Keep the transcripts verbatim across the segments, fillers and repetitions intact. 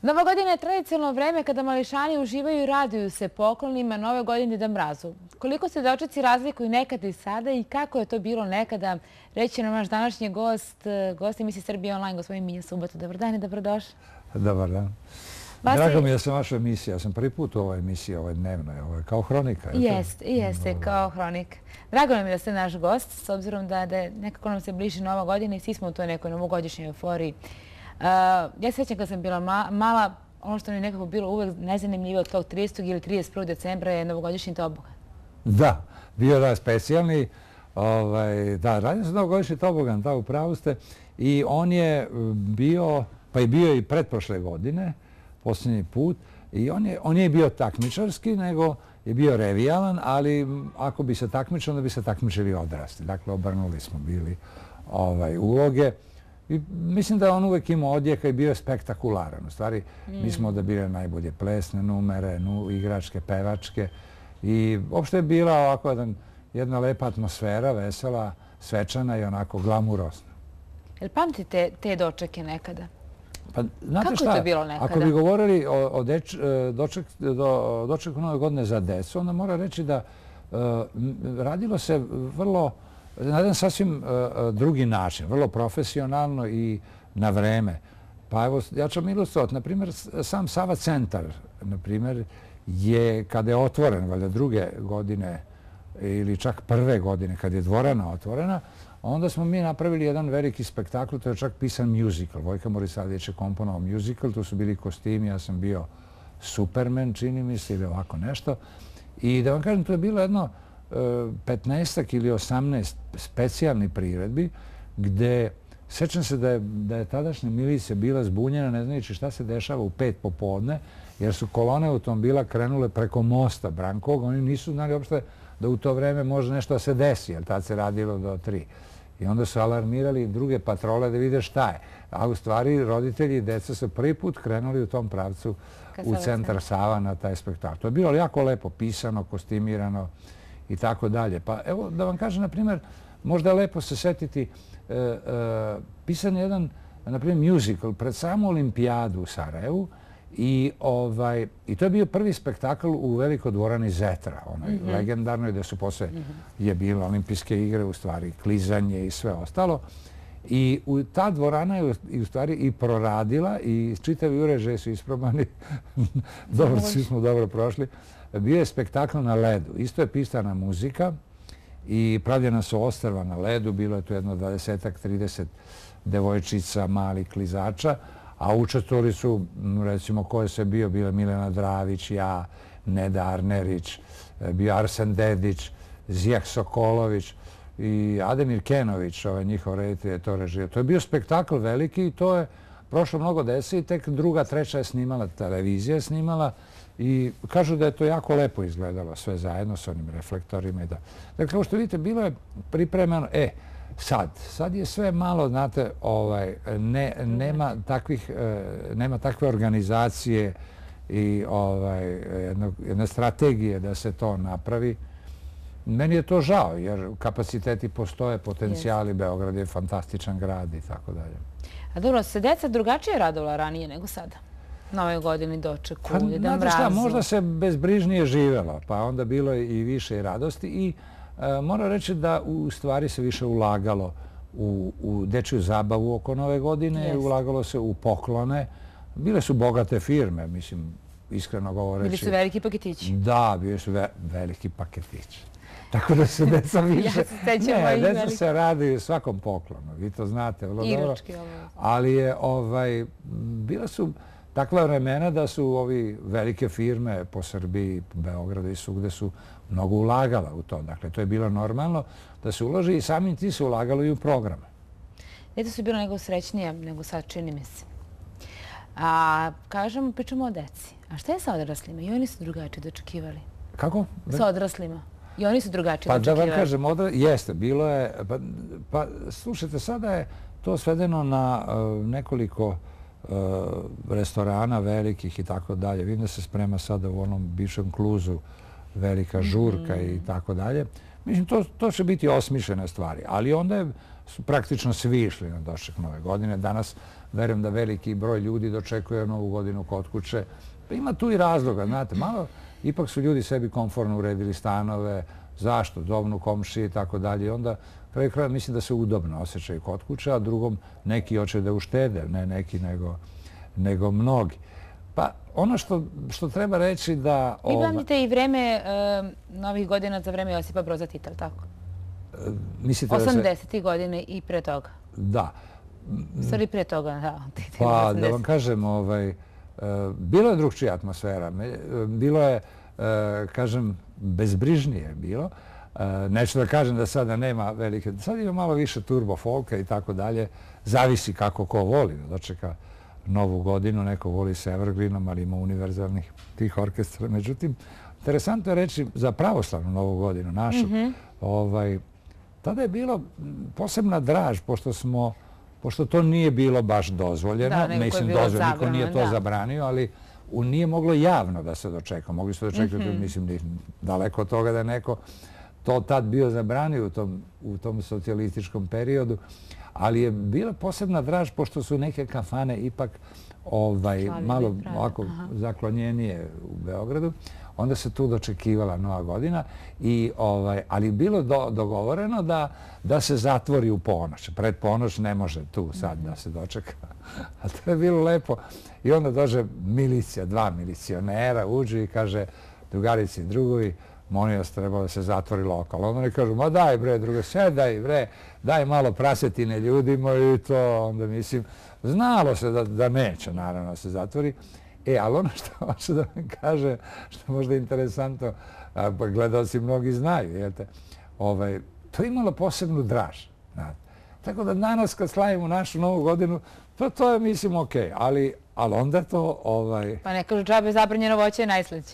Nova godina je tradicionalno vreme kada mališani uživaju i raduju se poklonima Nove godine Deda Mrazu. Koliko se dočeci razlikuju nekada i sada i kako je to bilo nekada, reći nam naš današnji gost, gost emisije Srbije online, gospodin Miljan Subota. Dobar dan i dobrodošli. Dobar dan. Drago mi je da sam vaša emisija. Ja sam prvi put u ovoj emisiji, ovoj dnevnoj, ovo je kao hronika. Jeste, jeste, kao hronika. Drago nam je da ste naš gost, s obzirom da nekako nam se bliži Nova godina i svi smo u toj nekoj novogodišnjoj euforiji. Ja se sjećam kad sam bila mala, ono što mi je nekako bilo uvek najzanimljivije od tog tridesetog ili trideset prvog decembra je novogodišnji tobogan. Da, bio da specijalni. Da, radio se novogodišnji tobogan, da, u pravu ste. I on je bio, pa je bio i pretprošle godine, posljednji put. I on je bio takmičarski, nego je bio revijalan, ali ako bi se takmičili, onda bi se takmičili odrasti. Dakle, obrnuli smo bili uloge. I mislim da je on uvek imao odjeka i bio je spektakularan. U stvari, mi smo odabirali najbolje plesne numere, igračke, pevačke. I uopšte je bila ovako jedna lepa atmosfera, vesela, svečana i onako glamurosna. Jel pamtite te dočeke nekada? Kako je to bilo nekada? Ako bi govorili o dočeku Nove godine za decu, onda mora reći da radilo se vrlo na jedan sasvim drugi način, vrlo profesionalno i na vreme. Pa evo, ja ću vam ilustrovati. Naprimjer, sam Sava centar, naprimjer, je, kada je otvoren, valjda druge godine ili čak prve godine, kad je dvorana otvorena, onda smo mi napravili jedan veliki spektakl, to je čak pisan musical. Vojka Morisavljević je komponovao musical, tu su bili kostimi, ja sam bio Superman, čini mi se, ili ovako nešto. I da vam kažem, to je bilo jedno petnaestak ili osamnaest specijalni priredbi gde, sećam se da je tadašnja milicija bila zbunjena, ne znajući šta se dešava u pet popodne, jer su kolone automobila krenule preko mosta Brankovog. Oni nisu znali uopšte da u to vreme može nešto da se desi, jer tad se radilo do tri. I onda su alarmirali druge patrole da vide šta je. A u stvari roditelji i deca su prvi put krenuli u tom pravcu u centar Sava na taj spektakl. To je bilo jako lepo pisano, kostimirano i tako dalje. Pa evo da vam kažem, na primjer, možda je lepo se setiti, pisan je jedan, na primjer, musical pred samu olimpijadu u Sarajevu i to je bio prvi spektakl u velikoj dvorani Zetra, onoj legendarnoj, gde su posle je bilo olimpijske igre, u stvari klizanje i sve ostalo. I ta dvorana je u stvari i proradila i čitavi uređaji su isprobani. Dobro, svi smo dobro prošli. Bio je spektakl na ledu. Isto je pisana muzika i pravljena su ostrva na ledu. Bilo je tu jedno dvadesetak, trideset devojčica, malih klizača, a učestvovali su, recimo, ko je sve bio, bila Milena Dravić, ja, Neda Arnerić, bio Arsen Dedić, Zijah Sokolović i Ademir Kenović, njihov reditelj je to režirao. To je bio spektakl veliki i to je prošlo mnogo desi i tek druga, treća je snimala, televizija je snimala i kažu da je to jako lepo izgledalo sve zajedno s onim reflektorima. Dakle, kao što vidite, bilo je pripremeno, e, sad, sad je sve malo, znate, nema takve organizacije i jedne strategije da se to napravi. Meni je to žao, jer kapaciteti postoje, potencijali, Beograd je fantastičan grad i tako dalje. A dobro, se deca drugačije radovala ranije nego sada? Nove godine dočeku, Deda Mrazu. Znate šta, možda se bezbrižnije živelo, pa onda bilo i više radosti i moram reći da u stvari se više ulagalo u dečju zabavu oko Nove godine, ulagalo se u poklone. Bile su bogate firme, mislim, iskreno govoreći. Bili su veliki paketići? Da, bili su veliki paketići. Tako da se deca više... Ne, deca se raduju svakom poklonu, vi to znate vrlo dobro. Igrački ovo. Ali je, bila su takva vremena da su ovi velike firme po Srbiji, po Beogradu i svugde su mnogo ulagala u to. Dakle, to je bilo normalno da se uloži i samim ti se ulagalo i u programe. Djeca su bilo nego srećnije nego sad, čini mi se. A kažemo, pričamo o deci. A šta je sa odraslima? I oni su drugačije dočekivali. Kako? Sa odraslima. I oni su drugačije dočekivali. Pa da vam kažem, jeste, bilo je... Pa slušajte, sada je to svedeno na nekoliko restorana velikih i tako dalje. Vidim da se sprema sada u onom bivšem Kluzu velika žurka i tako dalje. Mislim, to, to će biti osmišljene stvari, ali onda su praktično svi išli na doček nove godine. Danas verujem da veliki broj ljudi dočekuje novu godinu kod kuće. Pa ima tu i razloga, znate, malo ipak su ljudi sebi komfortno uredili stanove, zašto, zovnu komšije i tako dalje. I onda, kraj kraja, mislim da se udobno osjećaju kod kuće, a drugom neki hoće da uštede, ne neki, nego, nego mnogi. Pa ono što, što treba reći da... Vi pamtite i vreme e, novih godina za vreme Josipa Broza Tita, ali tako? Mislite da se... osamdesetih godine i pre toga. Da. Stvari pre toga, da. Pa da vam kažem, ovaj, bilo je drugčija atmosfera. Bilo je, kažem, bezbrižnije bilo. Neću da kažem da sada nema velike... Sad ima malo više turbo folka i tako dalje. Zavisi kako ko voli da dočeka novu godinu. Neko voli s Evergreenom, ali ima univerzalnih tih orkestra. Međutim, interesantno je reći za pravoslavnu novu godinu našu. ovaj, tada je bilo posebna draž, pošto smo pošto to nije bilo baš dozvoljeno. Da, nego mislim, je bilo dozvoljeno, niko nije to da. zabranio, ali nije moglo javno da se dočeka. Mogli su dočekati, mm-hmm. mislim, daleko od toga da je neko to tad bio zabranio u tom, u tom socijalističkom periodu, ali je bila posebna draž, pošto su neke kafane ipak ovaj, malo ovako zaklonjenije u Beogradu. Onda se tu dočekivala nova godina, i, ovaj, ali je bilo do, dogovoreno da, da se zatvori u ponoć. Pred ponoć ne može tu sad da se dočeka. A to je bilo lepo. I onda dođe milicija, dva milicionera, uđu i kaže, drugarici i drugovi, molim vas, trebalo da se zatvori lokal. Onda oni kažu, ma daj bre, drugo, sedaj bre, daj malo prasetine ljudima i to, onda mislim, znalo se da, da neće, naravno, da se zatvori. E, ali ono što hoću da vam kaže, što možda je interesantno, pa gledalci mnogi znaju, jete, ovaj, to je imalo posebnu draž. Znate. Tako da danas kad slavimo našu novu godinu, to, to je, mislim, okej, okay, ali, ali onda to... Ovaj... Pa ne kažu džabe zabranjeno voće je najsleće.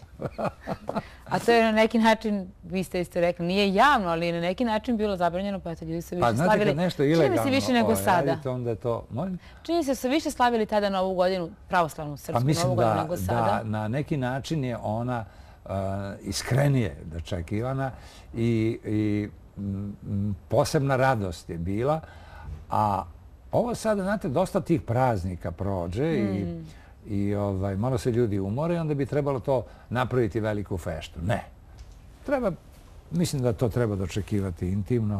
A to je na neki način, vi ste isto rekli, nije javno, ali na neki način bilo zabranjeno, pa eto, ljudi su više pa, slavili. Znate, kad nešto ilegalno čini se više nego sada. Radite, onda je to... Molim? Čini se su više slavili tada novu godinu, pravoslavnu srpsku pa, novu godinu da, nego sada. Da, na neki način je ona uh, iskrenije dočekivana i, i m, posebna radost je bila, a ovo sada, znate, dosta tih praznika prođe mm. i, i ovaj, malo se ljudi umore i onda bi trebalo to napraviti veliku feštu. Ne. Treba, mislim da to treba dočekivati intimno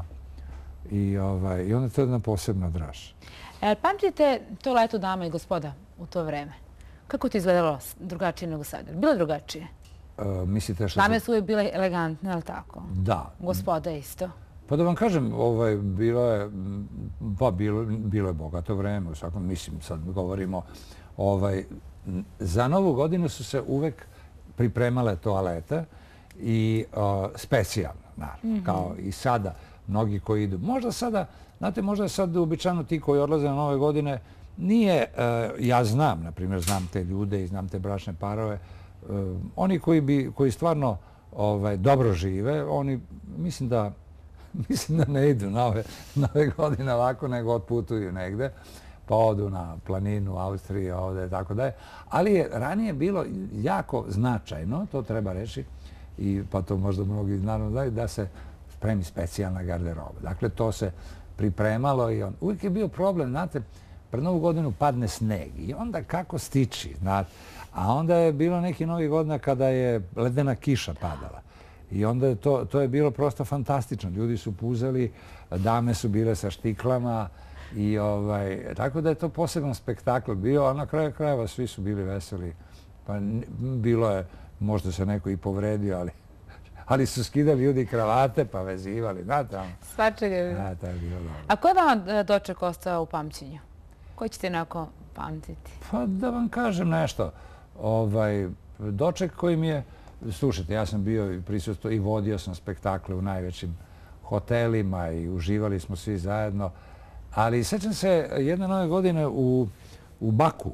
i, ovaj, i onda to je jedna posebna draž. E, pamtite to leto dama i gospoda u to vreme? Kako to izgledalo drugačije nego sada? Bilo drugačije? E, mislite što... Dame su uvijek bile elegantne, ali tako? Da. Gospoda isto? Pa da vam kažem, ovaj, bilo je, pa bilo, bilo je bogato vreme, u svakom, mislim, sad govorimo, ovaj, za novu godinu su se uvek pripremale toalete i uh, specijalno, naravno, mm-hmm. kao i sada, mnogi koji idu. Možda sada, znate, možda je sad uobičajeno ti koji odlaze na nove godine, nije, uh, ja znam, na primjer, znam te ljude i znam te bračne parove, uh, oni koji, bi, koji stvarno ovaj, dobro žive, oni, mislim da, Mislim da ne idu na ove, na ove godine ovako, nego otputuju negde, pa odu na planinu, Austrije, ovde, tako da je. Ali je ranije bilo jako značajno, to treba reći, i pa to možda mnogi naravno znaju, da se spremi specijalna garderoba. Dakle, to se pripremalo i on. Uvijek je bio problem, znate, pred novu godinu padne sneg i onda kako stići, znate. A onda je bilo neki novi godina kada je ledena kiša padala. I onda je to, to je bilo prosto fantastično. Ljudi su puzali, dame su bile sa štiklama i ovaj, tako da je to poseban spektakl bio, a na kraju krajeva svi su bili veseli. Pa bilo je, možda se neko i povredio, ali, ali su skidali ljudi kravate pa vezivali. Znate, ono. Svačega je bilo. Da, to je bilo dobro. A ko je vam doček ostao u pamćenju? Koji ćete onako pamtiti? Pa da vam kažem nešto. Ovaj, doček koji mi je... Slušajte, ja sam bio i prisustvo i vodio sam spektakle u najvećim hotelima i uživali smo svi zajedno. Ali sećam se jedne nove godine u, u Baku.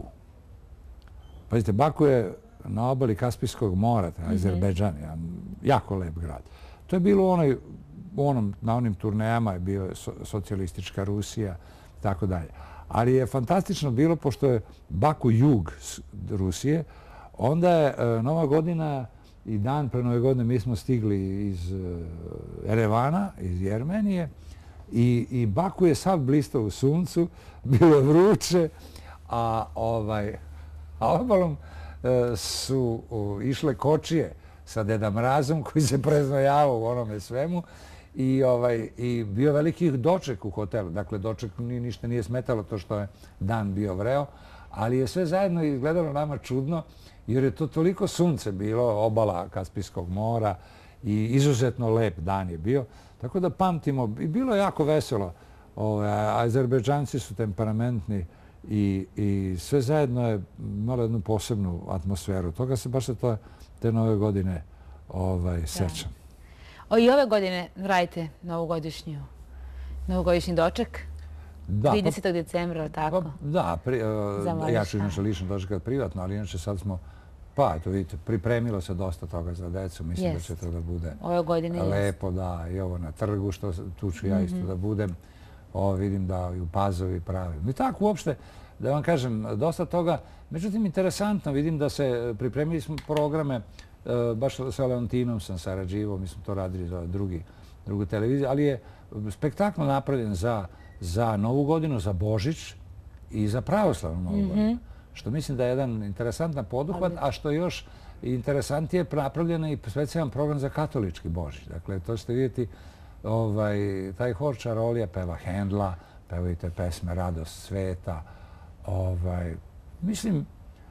Pazite, Baku je na obali Kaspijskog mora, mm-hmm. Azerbejdžan, jako lep grad. To je bilo u onoj, u onom, na onim turnejama je bio so, socijalistička Rusija, tako dalje. Ali je fantastično bilo, pošto je Baku jug Rusije, onda je Nova godina i dan pre Nove godine mi smo stigli iz Erevana, iz Jermenije, i, i Baku je sav blistao u suncu, bilo je vruće, a, ovaj, a obalom e, su o, išle kočije sa Deda Mrazom koji se preznojavao u onome svemu i, ovaj, i bio veliki doček u hotelu. Dakle, doček ni, ništa nije smetalo to što je dan bio vreo, ali je sve zajedno izgledalo nama čudno jer je to toliko sunce bilo, obala Kaspijskog mora i izuzetno lep dan je bio. Tako da pamtimo, i bilo je jako veselo. Ove, Azerbejdžanci su temperamentni i, i sve zajedno je malo jednu posebnu atmosferu. Toga se baš to, te Nove godine ovaj, sećam. O, i ove godine radite novogodišnju, novogodišnji doček? Da, tridesetog decembra, tako? Pa, da, pri, uh, ja ću inače lično dočekati privatno, ali inače sad smo, pa eto vidite, pripremilo se dosta toga za decu. Mislim yes. da će to da bude ove godine lepo, yes. da, i ovo na trgu, što tu ću ja isto mm -hmm. da budem. Ovo vidim da i u Pazovi pravim. I tako uopšte, da vam kažem, dosta toga. Međutim, interesantno, vidim da se pripremili smo programe, uh, baš sa Leontinom sam sarađivao, mi smo to radili za drugi, drugu televiziju, ali je spektakl napravljen za za Novu godinu, za Božić i za pravoslavnu Novu mm -hmm. godinu. Što mislim da je jedan interesantan poduhvat, a što još interesantije napravljeno i specijalan program za katolički Božić. Dakle, to ćete vidjeti, ovaj, taj hor Čarolija peva Hendla, pevaju te pesme Radost sveta. Ovaj, mislim,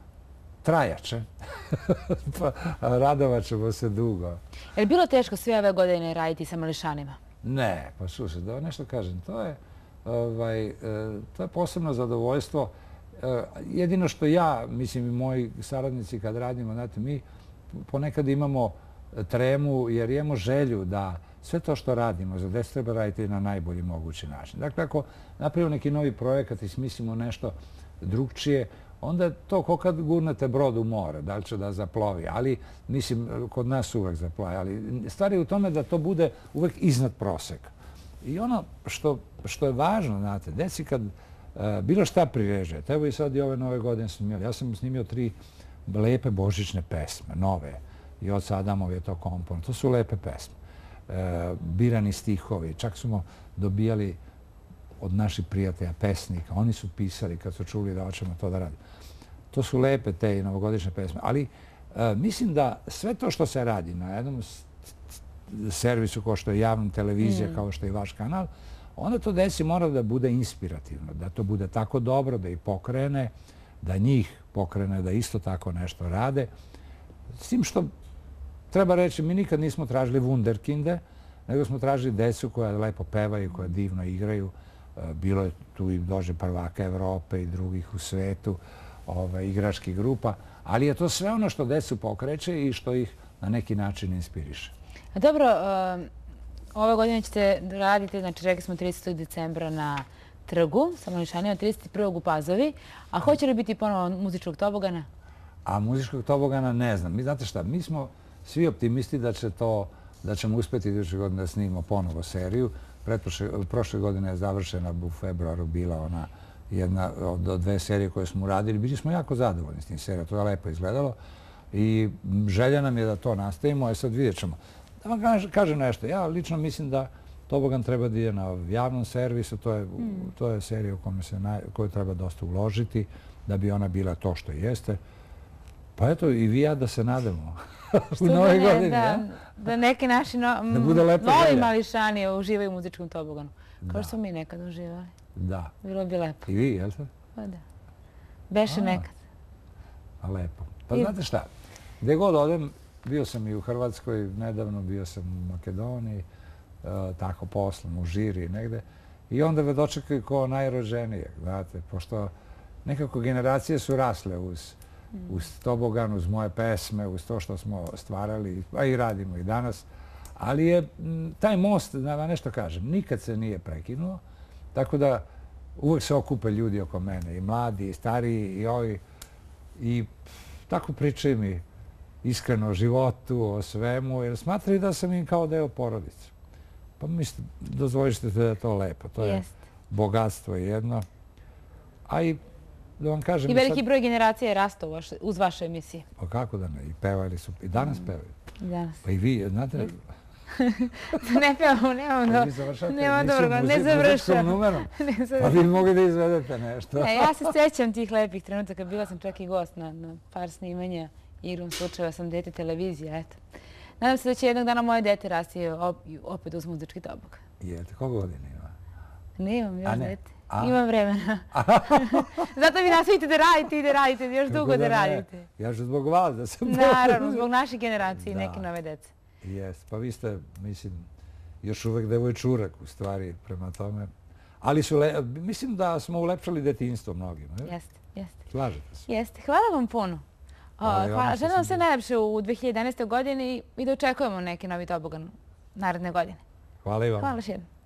trajače. Pa radovat ćemo se dugo. Je li bilo teško sve ove godine raditi sa mališanima? Ne, pa slušaj, da nešto kažem, to je Ovaj, to je posebno zadovoljstvo. Jedino što ja, mislim i moji saradnici kad radimo, znate, mi ponekad imamo tremu jer imamo želju da sve to što radimo za decu treba raditi na najbolji mogući način. Dakle, ako napravimo neki novi projekat i smislimo nešto drugčije, onda je to kao kad gurnete brod u more, da li će da zaplovi. Ali, mislim, kod nas uvek zaplovi. Ali stvar je u tome da to bude uvek iznad proseka. I ono što, što je važno, znate, deci kad uh, bilo šta privežete, evo i sad i ove Nove godine snimili, ja sam snimio tri lepe božićne pesme, nove, i od Adamov je to kompon, to su lepe pesme, uh, birani stihovi, čak smo dobijali od naših prijatelja pesnika, oni su pisali kad su čuli da hoćemo to da radimo. To su lepe te i novogodišnje pesme, ali uh, mislim da sve to što se radi na jednom servisu kao što je javna televizija, mm. kao što je vaš kanal, onda to deci mora da bude inspirativno, da to bude tako dobro, da ih pokrene, da njih pokrene, da isto tako nešto rade. S tim što treba reći, mi nikad nismo tražili wunderkinde, nego smo tražili decu koja lepo pevaju, koja divno igraju. Bilo je tu i dođe prvaka Evrope i drugih u svetu, ove, igračkih grupa, ali je to sve ono što decu pokreće i što ih na neki način inspiriše. Dobro, ove godine ćete raditi, znači rekli smo tridesetog decembra na trgu sa mališanima, trideset prvog u Pazovi, a hoće li biti ponovo muzičkog tobogana? A muzičkog tobogana ne znam. Mi znate šta, mi smo svi optimisti da će to, da ćemo uspjeti iduće godine da snimimo ponovo seriju. Pretprošle, prošle godine je završena u februaru bila ona jedna od dve serije koje smo uradili. Bili smo jako zadovoljni s tim serijom, to je lepo izgledalo i želja nam je da to nastavimo, a sad vidjet ćemo. Da vam kažem nešto, ja lično mislim da tobogan treba da je na javnom servisu, to je, mm. to je serija u kojoj se naj, koju treba dosta uložiti da bi ona bila to što jeste. Pa eto, i vi ja da se nadamo u nove ne, godine. Da, da neki naši no, da bude lepo novi želja. Mališani uživaju u muzičkom toboganu. Kao što smo mi nekad uživali. Da. Bilo bi lepo. I vi, jel te? Pa da. Beše a, nekad. A lepo. Pa I... znate šta, gdje god odem, bio sam i u Hrvatskoj, nedavno bio sam u Makedoniji, uh, tako poslom, u Žiri negde. I onda me dočekaju kao najrođenijeg, znate, pošto nekako generacije su rasle uz, mm. uz tobogan, uz moje pesme, uz to što smo stvarali, a i radimo i danas. Ali je m, taj most, da vam nešto kažem, nikad se nije prekinuo, tako da uvek se okupe ljudi oko mene, i mladi, i stariji, i ovi. I tako pričaju mi iskreno o životu, o svemu, jer smatraju da sam im kao deo porodice. Pa mislite, dozvolište da je to lepo. To je Jest. bogatstvo jedno. A i da vam kažem... I veliki broj generacija je rastao uz vaše emisije. Pa kako da ne, i pevali su, i danas pevaju. I danas. Pa i vi, znate... Ne pevamo, nemam dobro. Vi završate ne muzičkom numerom. Pa vi mogli da izvedete nešto. Ne, ja se sjećam tih lepih trenutaka. Bila sam čak i gost na par snimanja. Igrom slučajeva sam dete televizije, eto. Nadam se da će jednog dana moje dete rasti opet uz muzički tobog. Jeste, koliko godina ima? Nemam još dete. Imam vremena. Zato vi nastavite da radite i da radite, još dugo da radite. Ja ću zbog vas da sam... Naravno, zbog naše generacije i neke nove dece. Jeste, pa vi ste, mislim, još uvek devojčurak u stvari prema tome. Ali mislim da smo ulepšali detinjstvo mnogima. Jeste, jeste. Slažete se? Jeste. Hvala vam puno. Želim vam sve najlepše u dve hiljade jedanaestoj godini i da očekujemo neki novi tobogan naredne godine. Hvala i vam. Hvala još jednom.